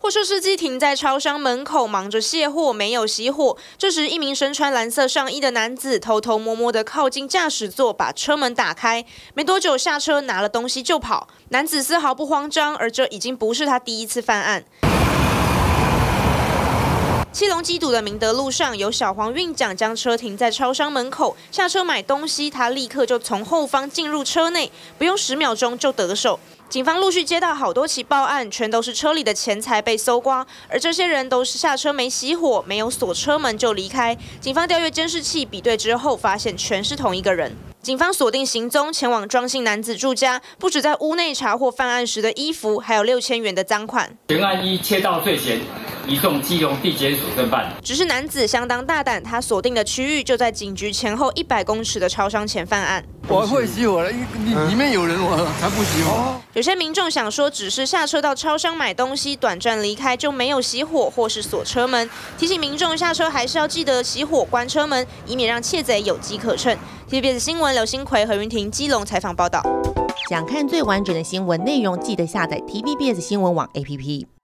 货车司机停在超商门口，忙着卸货，没有熄火。这时，一名身穿蓝色上衣的男子偷偷摸摸地靠近驾驶座，把车门打开。没多久，下车拿了东西就跑。男子丝毫不慌张，而这已经不是他第一次犯案。 七龙基堵的明德路上，有小黄运奖将车停在超商门口，下车买东西，他立刻就从后方进入车内，不用10秒钟就得手。警方陆续接到好多起报案，全都是车里的钱财被搜刮，而这些人都是下车没熄火，没有锁车门就离开。警方调阅监视器比对之后，发现全是同一个人。 警方锁定行踪，前往庄姓男子住家，不止在屋内查获犯案时的衣服，还有6000元的赃款。 全案依窃盗罪嫌，移送基隆地检署侦办。 只是男子相当大胆，他锁定的区域就在警局前后100公尺的超商前犯案。 我会熄火了，里面有人，我才不熄火。 有些民众想说，只是下车到超商买东西，短暂离开就没有熄火或是锁车门，提醒民众下车还是要记得熄火、关车门，以免让窃贼有机可乘。TVBS 新闻刘新奎、何云婷、基隆采访报道。 想看最完整的新闻内容，记得下载 TVBS 新闻网 APP。